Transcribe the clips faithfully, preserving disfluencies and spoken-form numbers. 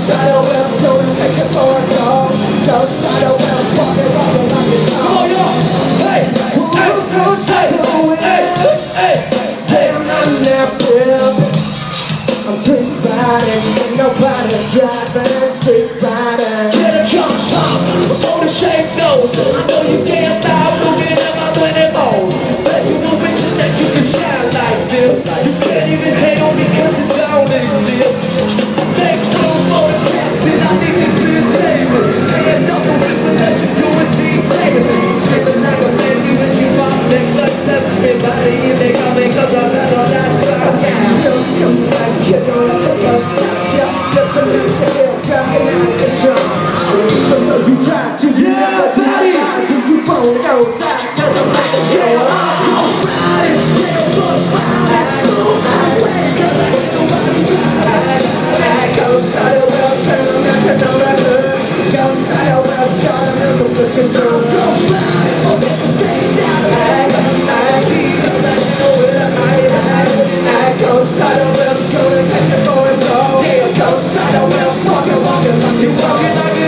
Spider web, gonna take it for a dog. Ghost spider web, walking, walking like it's dog. Come on, y'all. Hey, hey, hey, hey, hey, hey. I'm that whip. I'm street riding, ain't nobody driving. Street riding. Get a jump top before the shake goes. I know you can't stop moving in my twenty balls. Bet you no wishes that you can shine like this. You can't even hate on me cause you don't exist. Make room for the captain, I need you to save it. Hands up and rip unless you do it, D-Taylor. Shaking like a lazy when you pop that clutch. Everybody in there coming cause I'm not on that track. You know that the bus got you. Just a little tail cracking out the trunk. Even though you try to, you never do it. Do you phone it outside? Cause I'm like a show. I'm riding, yeah, bus riding. Move my way, cause I ain't nobody driving. That goes spider web, turn on that to know that hood. Go spider web, shot him in the looking through. Go riding, oh, get the stain down. I go spider web, cause I know where I'm hiding. That goes spider web.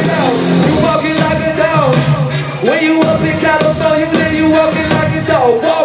When you up in California, then you walking like a dog.